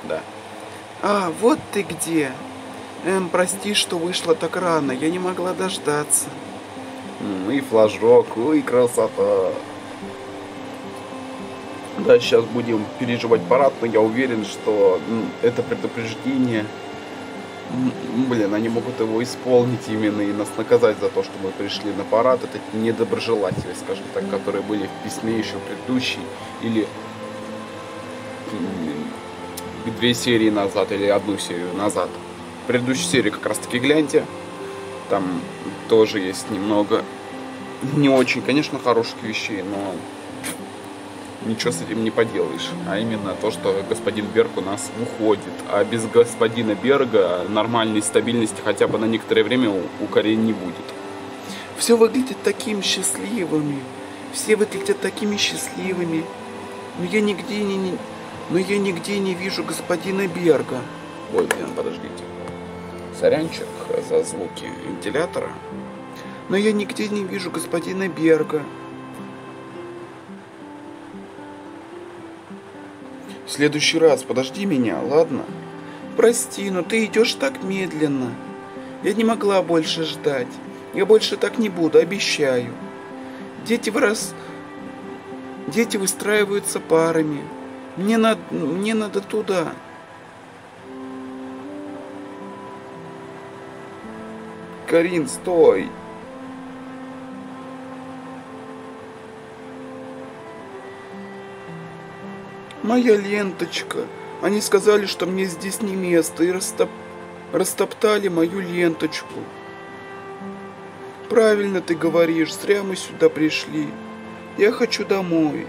Да. А, вот ты где. Прости, что вышла так рано, я не могла дождаться. И флажок, ой, красота. Да, сейчас будем переживать парад, но я уверен, что это предупреждение, блин, они могут его исполнить именно и нас наказать за то, что мы пришли на парад. Это недоброжелатели, скажем так, которые были в письме еще предыдущей или 2 серии назад или 1 серию назад. В предыдущей серии как раз таки гляньте, там тоже есть немного не очень, конечно, хороших вещей, но ничего с этим не поделаешь. А именно то, что господин Берг у нас уходит. А без господина Берга нормальной стабильности хотя бы на некоторое время у Карин не будет. Все выглядит такими счастливыми. Все выглядят такими счастливыми. Но я нигде не вижу господина Берга. Ой, блин, подождите. Сорянчик за звуки вентилятора. Но я нигде не вижу господина Берга. В следующий раз подожди меня, ладно? Прости, но ты идешь так медленно. Я не могла больше ждать. Я больше так не буду, обещаю. Дети выстраиваются парами. Мне надо туда. Карин, стой! Моя ленточка. Они сказали, что мне здесь не место, и растоптали мою ленточку. Правильно ты говоришь, зря мы сюда пришли. Я хочу домой.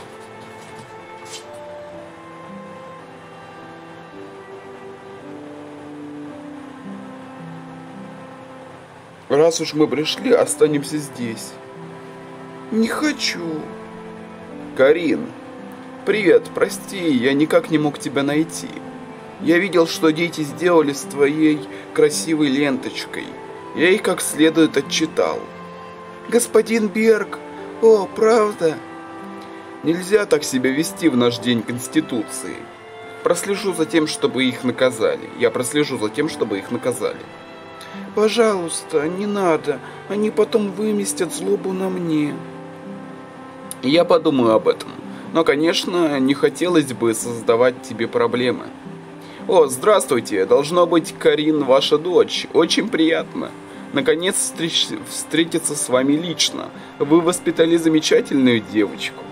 Раз уж мы пришли, останемся здесь. Не хочу. Карин, привет, прости, я никак не мог тебя найти. Я видел, что дети сделали с твоей красивой ленточкой. Я их как следует отчитал. Господин Берг, о, правда? Нельзя так себя вести в наш день Конституции. Прослежу за тем, чтобы их наказали. Я прослежу за тем, чтобы их наказали. Пожалуйста, не надо. Они потом выместят злобу на мне. Я подумаю об этом. Но, конечно, не хотелось бы создавать тебе проблемы. О, здравствуйте. Должно быть, Карин, ваша дочь. Очень приятно. Наконец встретиться с вами лично. Вы воспитали замечательную девочку.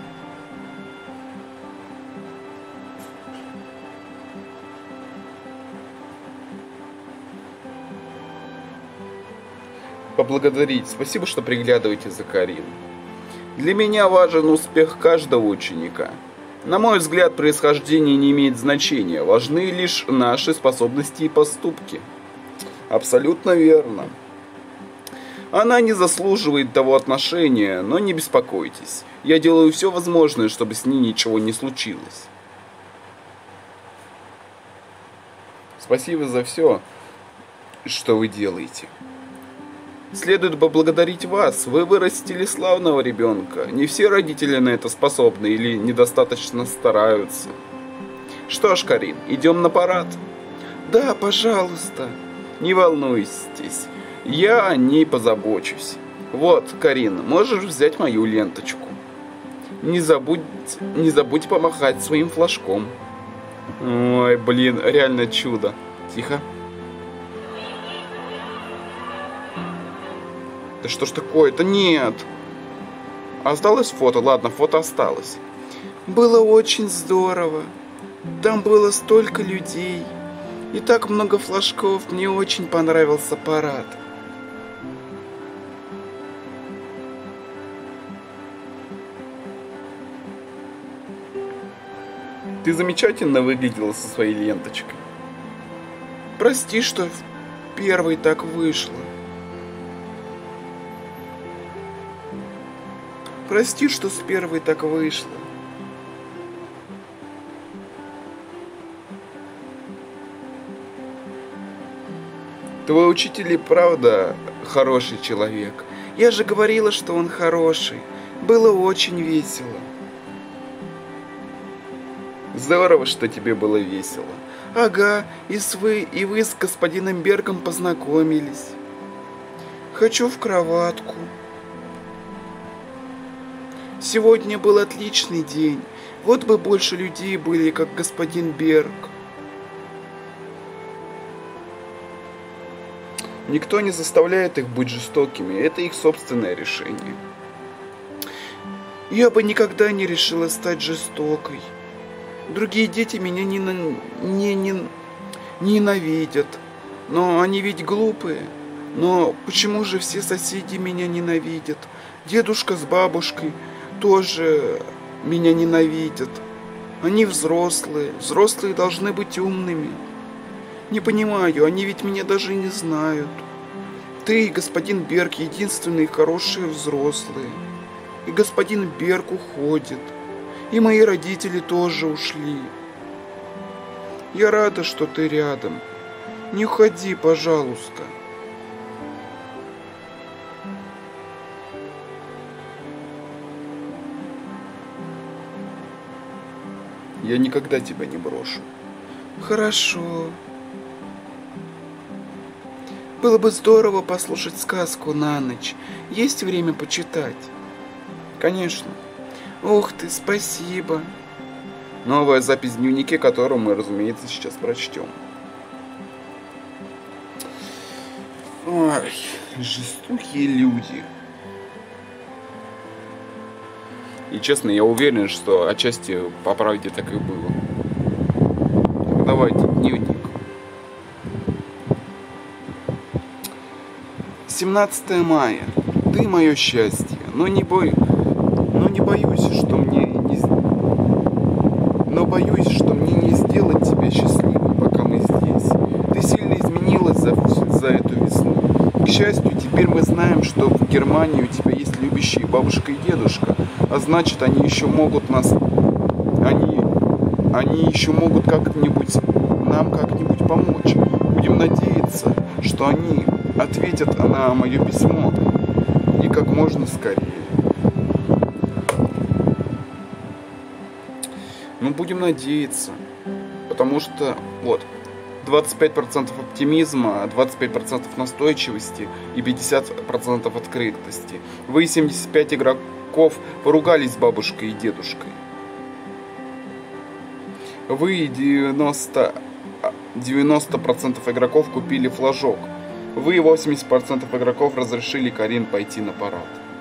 Поблагодарить. Спасибо, что приглядываете за Карин. Для меня важен успех каждого ученика. На мой взгляд, происхождение не имеет значения. Важны лишь наши способности и поступки. Абсолютно верно. Она не заслуживает того отношения, но не беспокойтесь. Я делаю все возможное, чтобы с ней ничего не случилось. Спасибо за все, что вы делаете. Следует поблагодарить вас. Вы вырастили славного ребенка. Не все родители на это способны или недостаточно стараются. Что ж, Карин, идем на парад? Да, пожалуйста. Не волнуйтесь, я о ней позабочусь. Вот, Карин, можешь взять мою ленточку. Не забудь помахать своим флажком. Ой, блин, реально чудо. Тихо. Да что ж такое-то? Нет. Осталось фото? Ладно, фото осталось. Было очень здорово. Там было столько людей. И так много флажков. Мне очень понравился парад. Ты замечательно выглядела со своей ленточкой. Прости, что первой так вышло. Прости, что с первой так вышло. Твой учитель и правда хороший человек. Я же говорила, что он хороший. Было очень весело. Здорово, что тебе было весело. Ага, и вы с господином Бергом познакомились. Хочу в кроватку. Сегодня был отличный день. Вот бы больше людей были, как господин Берг. Никто не заставляет их быть жестокими, это их собственное решение. Я бы никогда не решила стать жестокой. Другие дети меня ненавидят. Но они ведь глупые. Но почему же все соседи меня ненавидят? Дедушка с бабушкой тоже меня ненавидят. Они взрослые. Взрослые должны быть умными. Не понимаю, они ведь меня даже не знают. Ты и господин Берг единственные хорошие взрослые. И господин Берг уходит. И мои родители тоже ушли. Я рада, что ты рядом. Не уходи, пожалуйста. Я никогда тебя не брошу. Хорошо. Было бы здорово послушать сказку на ночь. Есть время почитать? Конечно. Ух ты, спасибо. Новая запись в дневнике, которую мы, разумеется, сейчас прочтем. Ой, жестокие люди. И честно, я уверен, что отчасти по правде так и было. Давайте, дневник. 17 мая. Ты мое счастье, но не боюсь, что мне не сделать тебя счастливым, пока мы здесь. Ты сильно изменилась за эту весну. К счастью, теперь мы знаем, что в Германии у тебя есть любящие бабушка и дедушка, а значит, они еще могут нам как-нибудь помочь. Будем надеяться, что они ответят на мое письмо и как можно скорее. Ну, будем надеяться, потому что, вот, 25% оптимизма, 25% настойчивости и 50% открытости. Вы, 75 игроков, поругались с бабушкой и дедушкой. Вы, 90% игроков, купили флажок. Вы, 80% игроков, разрешили Карин пойти на парад.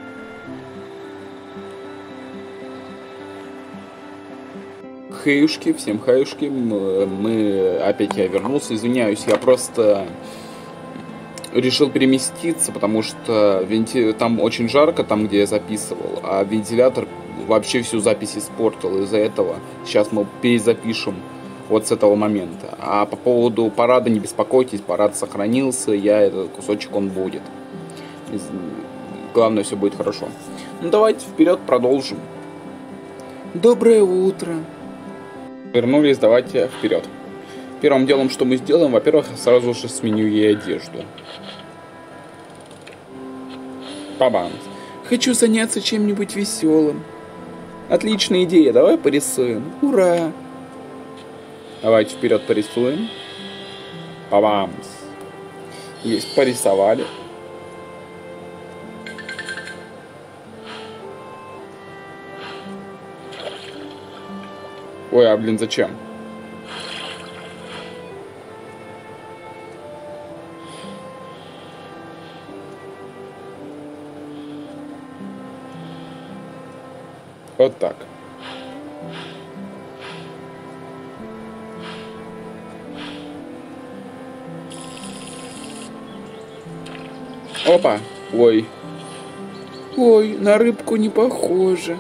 Хаюшки, всем хаюшки, опять я вернулся, извиняюсь, я просто решил переместиться, потому что там очень жарко, там где я записывал, а вентилятор вообще всю запись испортил, из-за этого сейчас мы перезапишем вот с этого момента. А по поводу парада не беспокойтесь, парад сохранился, этот кусочек он будет. Главное, все будет хорошо. Ну давайте вперед продолжим. Доброе утро. Вернулись, давайте вперед. Первым делом, что мы сделаем, во-первых, сразу же сменю ей одежду. Бабам. Хочу заняться чем-нибудь веселым. Отличная идея, давай порисуем. Ура! Давайте вперед порисуем. Бабам. Есть, порисовали. Ой, а блин, зачем? Вот так. Опа. Ой. Ой, на рыбку не похоже.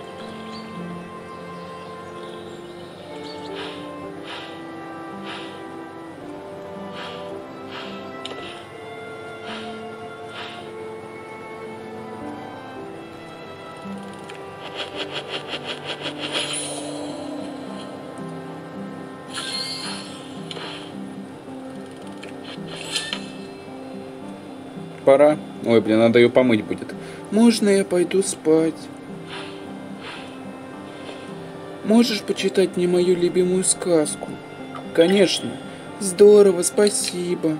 Пора. Ой, блин, надо ее помыть будет. Можно я пойду спать? Можешь почитать мне мою любимую сказку? Конечно. Здорово, спасибо.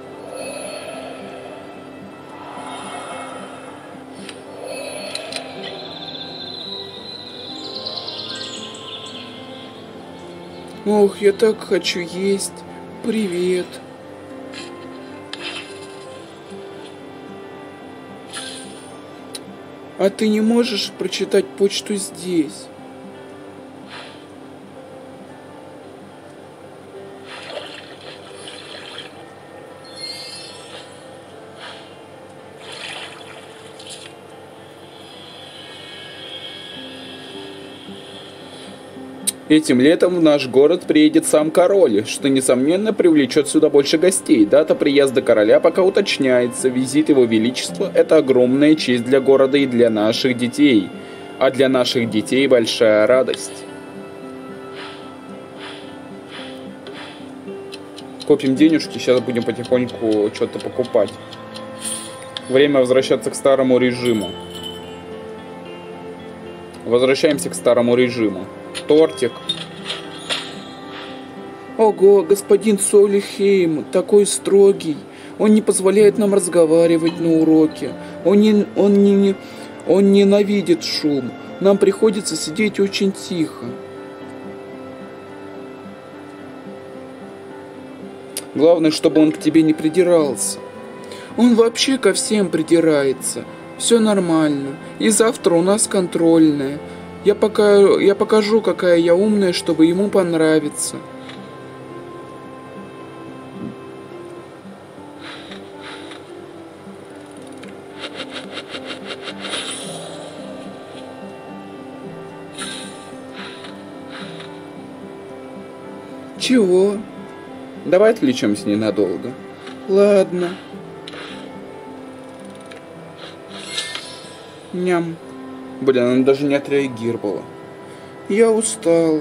Ох, я так хочу есть. Привет. А ты не можешь прочитать почту здесь? Этим летом в наш город приедет сам король, что, несомненно, привлечет сюда больше гостей. Дата приезда короля пока уточняется. Визит его величества – это огромная честь для города и для наших детей. А для наших детей большая радость. Копим денежки, сейчас будем потихоньку что-то покупать. Время возвращаться к старому режиму. Возвращаемся к старому режиму. Тортик. Ого, господин Сольхейм, такой строгий. Он не позволяет нам разговаривать на уроке. Он ненавидит шум. Нам приходится сидеть очень тихо. Главное, чтобы он к тебе не придирался. Он вообще ко всем придирается. Все нормально. И завтра у нас контрольная. Я покажу, какая я умная, чтобы ему понравиться. Чего? Давай отвлечемся ненадолго. Ладно. Ням. Блин, она даже не отреагировала. Я устала.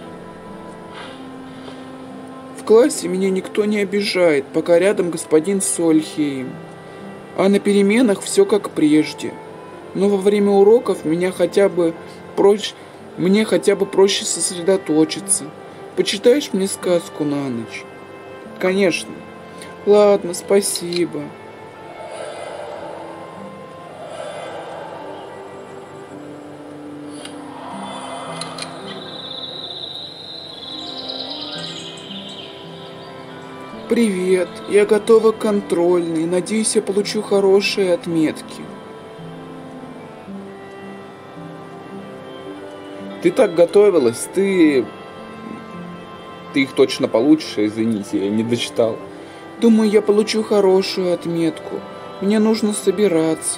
В классе меня никто не обижает, пока рядом господин Сольхейм. А на переменах все как прежде. Но во время уроков мне хотя бы проще сосредоточиться. Почитаешь мне сказку на ночь? Конечно. Ладно, спасибо. Привет, я готова к контрольной. Надеюсь, я получу хорошие отметки. Ты так готовилась, ты их точно получишь, извините, я не дочитал. Думаю, я получу хорошую отметку. Мне нужно собираться.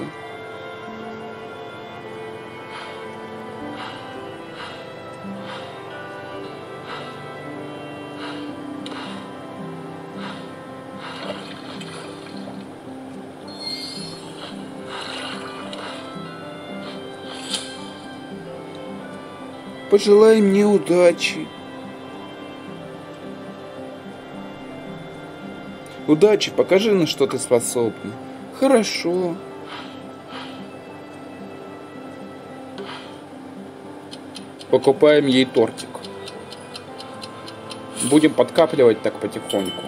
Пожелай мне удачи. Удачи, покажи, на что ты способна. Хорошо. Покупаем ей тортик. Будем подкапливать так потихоньку.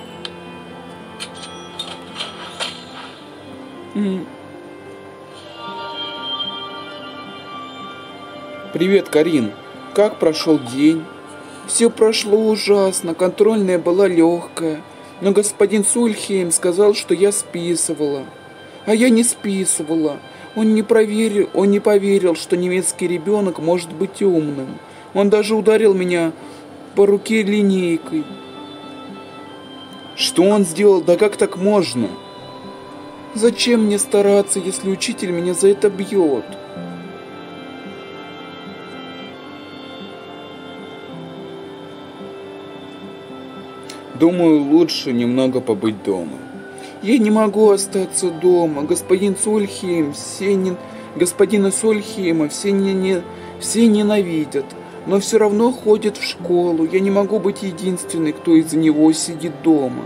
Привет, Карин. Как прошел день? Все прошло ужасно. Контрольная была легкая. Но господин Сульхейм сказал, что я списывала. А я не списывала. Он не поверил, что немецкий ребенок может быть умным. Он даже ударил меня по руке линейкой. Что он сделал? Да как так можно? Зачем мне стараться, если учитель меня за это бьет? Думаю, лучше немного побыть дома. Я не могу остаться дома. Господина Сольхейма все ненавидят, но все равно ходят в школу. Я не могу быть единственной, кто из-за него сидит дома.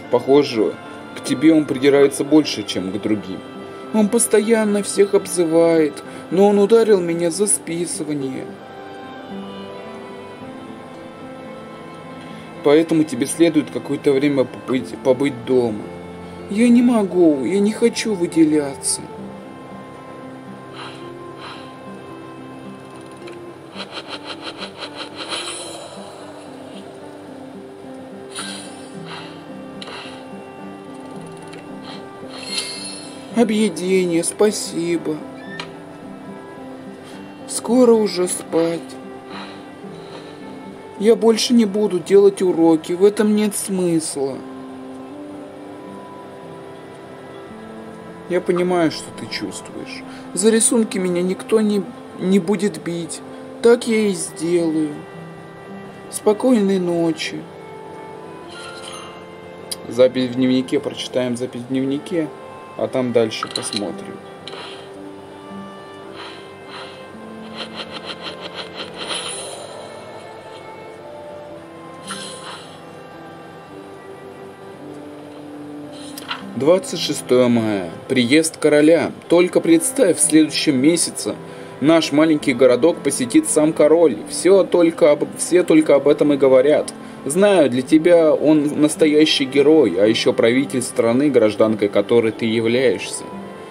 Похоже, к тебе он придирается больше, чем к другим. Он постоянно всех обзывает, но он ударил меня за списывание. Поэтому тебе следует какое-то время побыть дома. Я не могу, я не хочу выделяться. Объедение, спасибо. Скоро уже спать. Я больше не буду делать уроки, в этом нет смысла. Я понимаю, что ты чувствуешь. За рисунки меня никто не будет бить. Так я и сделаю. Спокойной ночи. Запись в дневнике, прочитаем запись в дневнике, а там дальше посмотрим. «26 мая. Приезд короля. Только представь, в следующем месяце наш маленький городок посетит сам король. Все только об этом и говорят. Знаю, для тебя он настоящий герой, а еще правитель страны, гражданкой которой ты являешься.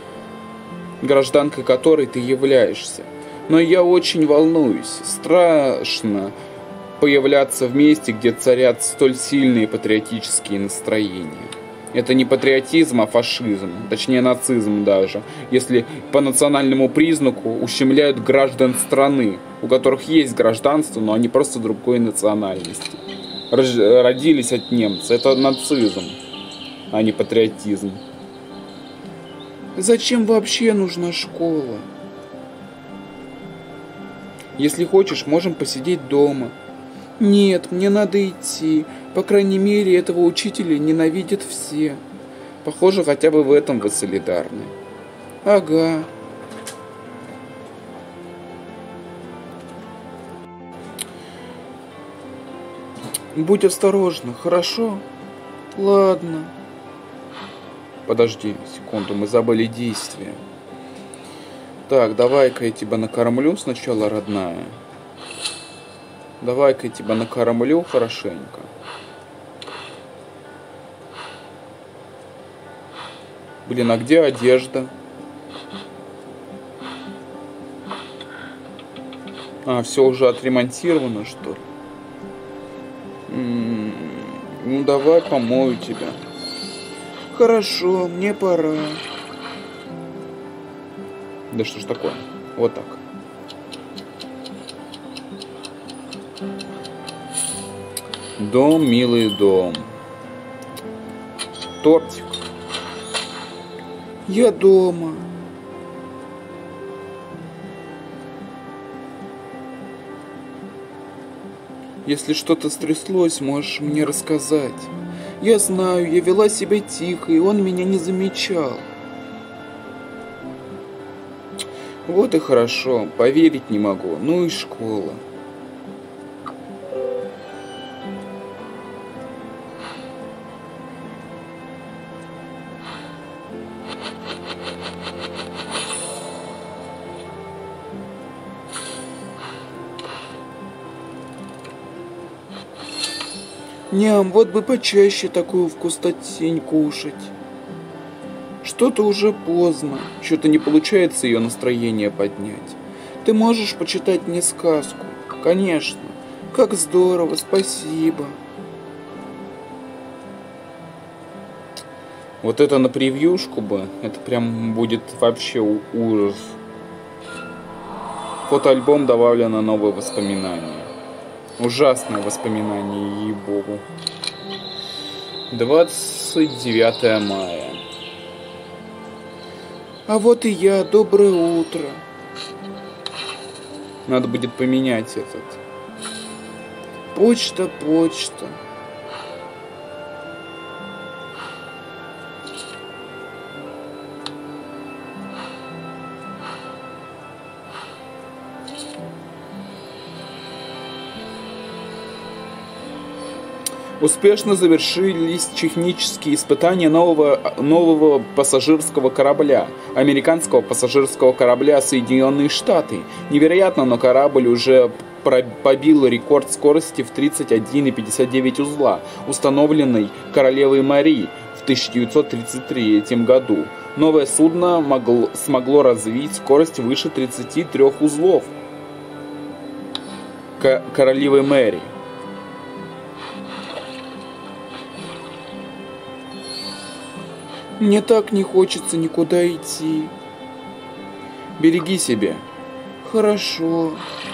Но я очень волнуюсь. Страшно появляться в месте, где царят столь сильные патриотические настроения. Это не патриотизм, а фашизм, точнее нацизм даже, если по национальному признаку ущемляют граждан страны, у которых есть гражданство, но они просто другой национальности. Родились от немца. Это нацизм, а не патриотизм. Зачем вообще нужна школа? Если хочешь, можем посидеть дома. Нет, мне надо идти. По крайней мере, этого учителя ненавидят все. Похоже, хотя бы в этом вы солидарны. Ага. Будь осторожна, хорошо? Ладно. Подожди секунду, мы забыли действие. Так, давай-ка я тебя накормлю сначала, родная. Давай-ка я тебя накормлю хорошенько. Блин, а где одежда? А, все уже отремонтировано, что ли? Ну, давай помою тебя. Хорошо, мне пора. Да что ж такое? Вот так. Дом, милый дом. Тортик. Я дома. Если что-то стряслось, можешь мне рассказать. Я знаю, я вела себя тихо, и он меня не замечал. Вот и хорошо, поверить не могу. Ну и школа. Ням, вот бы почаще такую вкуснотень кушать. Что-то уже поздно. Что-то не получается ее настроение поднять. Ты можешь почитать мне сказку? Конечно. Как здорово, спасибо. Вот это на превьюшку бы. Это прям будет вообще ужас. В фотоальбом добавлено новые воспоминания. Ужасное воспоминание, ей-богу. 29 мая. А вот и я, доброе утро. Надо будет поменять этот. Почта. Успешно завершились технические испытания нового пассажирского корабля, американского пассажирского корабля «Соединенные Штаты». Невероятно, но корабль уже побил рекорд скорости в 31,59 узла, установленный королевой Мари в 1933 году. Новое судно смогло развить скорость выше 33 узлов королевы Мэри. Мне так не хочется никуда идти. Береги себя. Хорошо.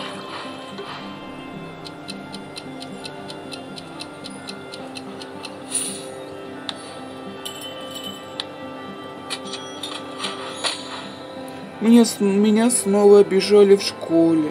Меня снова обижали в школе.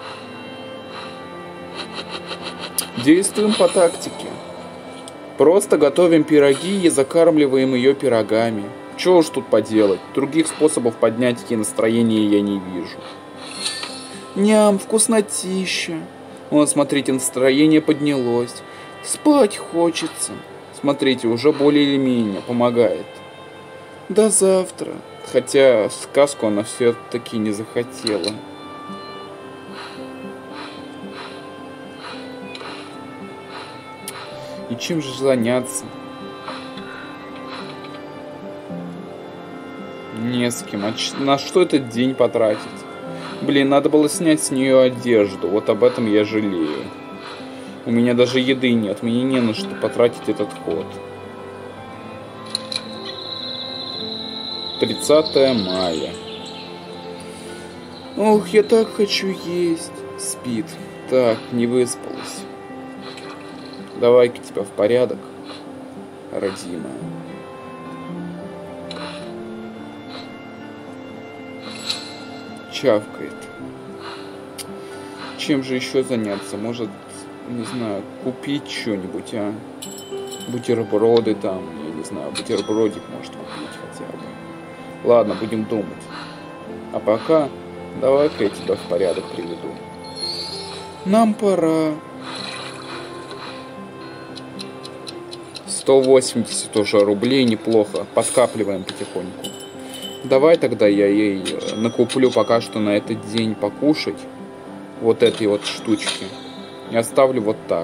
Действуем по тактике. Просто готовим пироги и закармливаем ее пирогами. Чего уж тут поделать, других способов поднять ей настроение я не вижу. Ням, вкуснотища. Вот, смотрите, настроение поднялось. Спать хочется. Смотрите, уже более или менее помогает. До завтра. Хотя сказку она все-таки не захотела. И чем же заняться? Не с кем. На что этот день потратить? Блин, надо было снять с нее одежду. Вот об этом я жалею. У меня даже еды нет. Мне не на что потратить этот ход. 30 мая. Ох, я так хочу есть. Спит. Так, не выспалась. Давай-ка тебя в порядок, родимая. Чавкает. Чем же еще заняться? Может, не знаю, купить что-нибудь, а? Бутерброды там, я не знаю, бутербродик может купить хотя бы. Ладно, будем думать. А пока, давай-ка я тебя в порядок приведу. Нам пора. 180 уже рублей, неплохо. Подкапливаем потихоньку. Давай тогда я ей накуплю пока что на этот день покушать. Вот этой вот штучки. И оставлю вот так.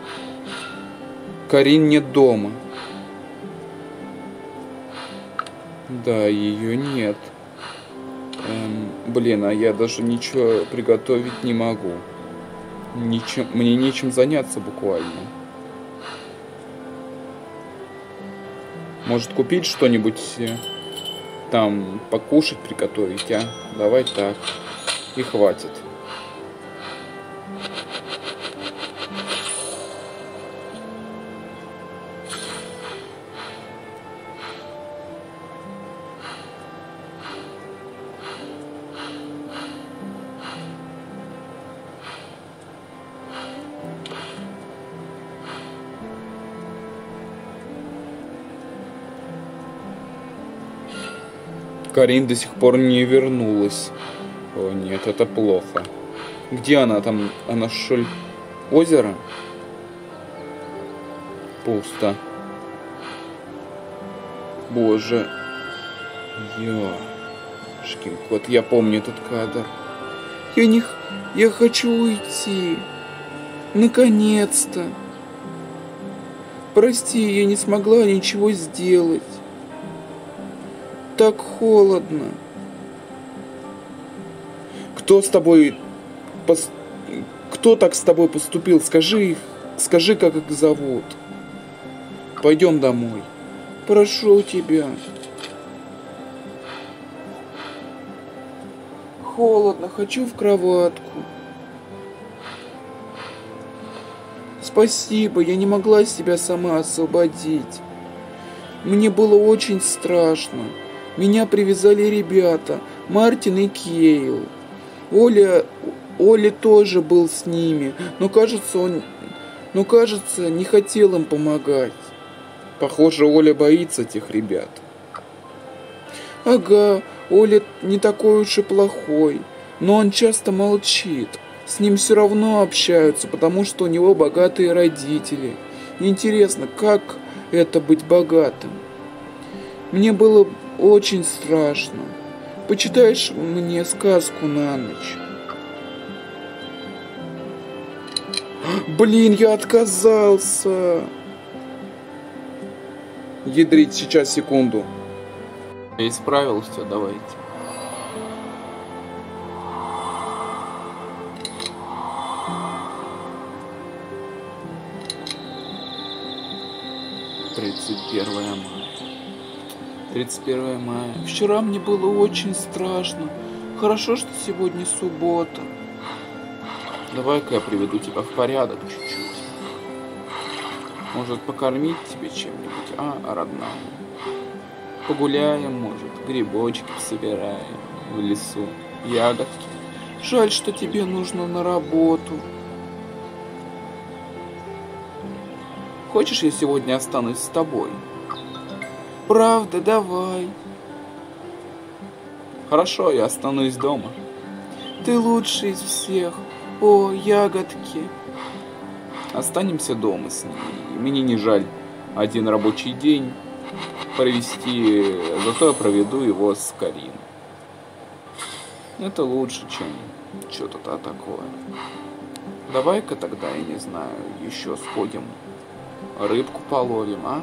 Карин нет дома. Да, ее нет. Блин, а я даже ничего приготовить не могу. Мне нечем заняться буквально. Может купить что-нибудь там, покушать, приготовить, а? Давай так. И хватит. Карин до сих пор не вернулась. О нет, это плохо. Где она там? Она что ли? Озеро? Пусто. Боже. Ёшкин кот, я помню этот кадр. Я хочу уйти. Наконец-то. Прости, я не смогла ничего сделать. Так холодно. Кто так с тобой поступил? Скажи, как их зовут. Пойдем домой. Прошу тебя. Холодно, хочу в кроватку. Спасибо, я не могла себя сама освободить. Мне было очень страшно. Меня привязали ребята, Мартин и Кейл. Оля тоже был с ними, но кажется, не хотел им помогать. Похоже, Оля боится этих ребят. Ага, Оля не такой уж и плохой, но он часто молчит. С ним все равно общаются, потому что у него богатые родители. Интересно, как это быть богатым? Мне было очень страшно. Почитаешь мне сказку на ночь? Блин, я отказался. Ядрить, сейчас, секунду. Я исправил все, давайте. «31 мая. 31 мая. Вчера мне было очень страшно. Хорошо, что сегодня суббота. Давай-ка я приведу тебя в порядок чуть-чуть. Может, покормить тебе чем-нибудь, родная? Погуляем, может, грибочки собираем в лесу, ягодки. Жаль, что тебе нужно на работу. Хочешь, я сегодня останусь с тобой? Правда, давай. Хорошо, я останусь дома. Ты лучший из всех. О, ягодки. Останемся дома с ней. Мне не жаль один рабочий день провести, зато я проведу его с Кариной. Это лучше, чем что-то такое. Давай-ка тогда, я не знаю, еще сходим, рыбку половим, а?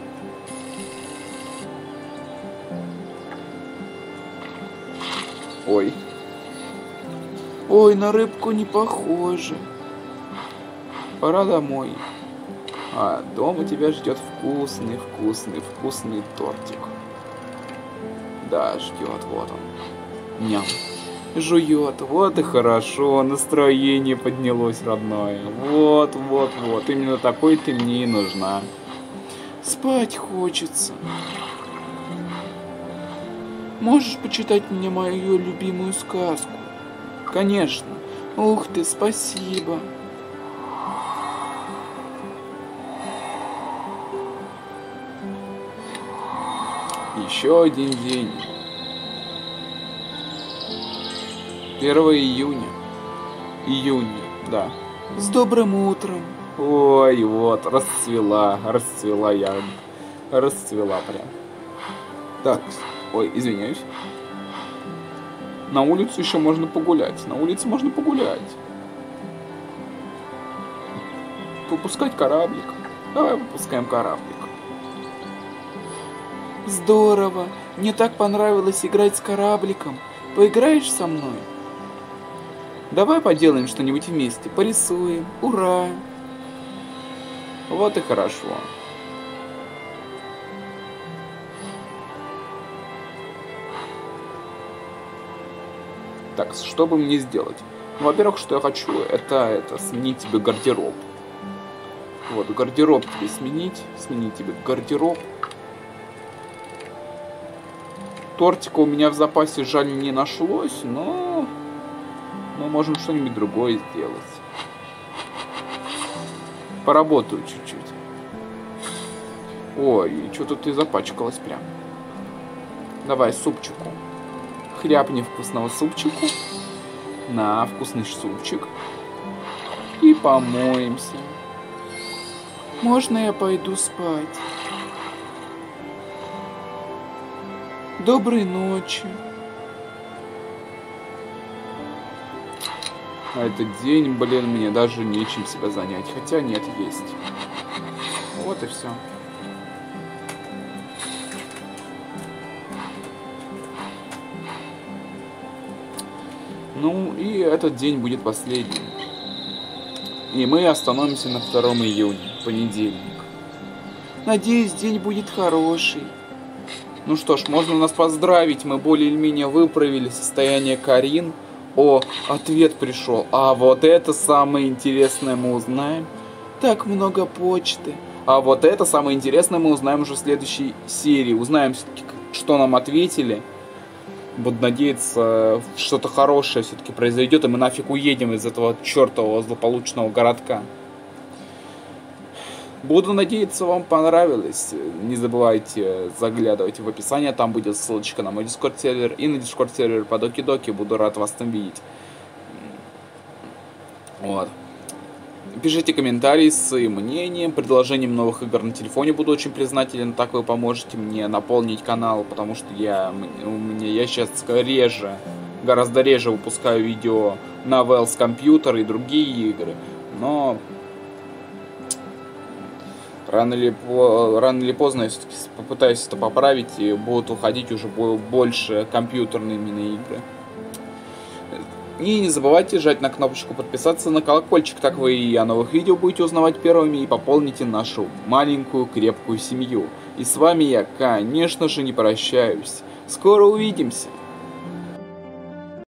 Ой. Ой, на рыбку не похоже. Пора домой. А дома тебя ждет вкусный тортик. Да, ждет, вот он. Ням. Жует, вот и хорошо, настроение поднялось, родное. Вот, именно такой ты мне и нужна. Спать хочется. Можешь почитать мне мою любимую сказку? Конечно. Ух ты, спасибо. Еще один день. 1 июня. Да. С добрым утром. Ой, вот, расцвела я. Расцвела прям. Так, ой, извиняюсь. На улицу еще можно погулять. Выпускать кораблик. Давай выпускаем кораблик. Здорово. Мне так понравилось играть с корабликом. Поиграешь со мной? Давай поделаем что-нибудь вместе. Порисуем. Ура! Вот и хорошо. Так, что бы мне сделать? Ну, во-первых, что я хочу, это сменить тебе гардероб. Вот, гардероб тебе сменить тебе гардероб. Тортика у меня в запасе, жаль, не нашлось, но мы можем что-нибудь другое сделать. Поработаю чуть-чуть. Ой, что-то ты запачкалась прям. Давай супчику. Хряпни вкусного супчику. На, вкусный супчик. И помоемся. Можно я пойду спать? Доброй ночи. А этот день, блин, мне даже нечем себя занять. Хотя нет, есть. Вот и все. Ну, и этот день будет последним. И мы остановимся на 2 июня, понедельник. Надеюсь, день будет хороший. Ну что ж, можно нас поздравить, мы более-менее выправили состояние Карин. О, ответ пришел. А вот это самое интересное мы узнаем. Так много почты. А вот это самое интересное мы узнаем уже в следующей серии. Узнаем все-таки, что нам ответили. Буду надеяться, что-то хорошее все-таки произойдет, и мы нафиг уедем из этого чертового злополучного городка. Буду надеяться, вам понравилось. Не забывайте заглядывать в описание, там будет ссылочка на мой Discord сервер и на Discord сервер под Оки-Доки. Буду рад вас там видеть. Вот. Пишите комментарии с своим мнением, предложением новых игр на телефоне. Буду очень признателен, так вы поможете мне наполнить канал, потому что я сейчас гораздо реже выпускаю видео на Wells компьютер и другие игры. Но рано или поздно я все-таки попытаюсь это поправить, и будут уходить уже больше компьютерные именно игры. И не забывайте жать на кнопочку подписаться, на колокольчик, так вы и о новых видео будете узнавать первыми и пополните нашу маленькую крепкую семью. И с вами я, конечно же, не прощаюсь. Скоро увидимся!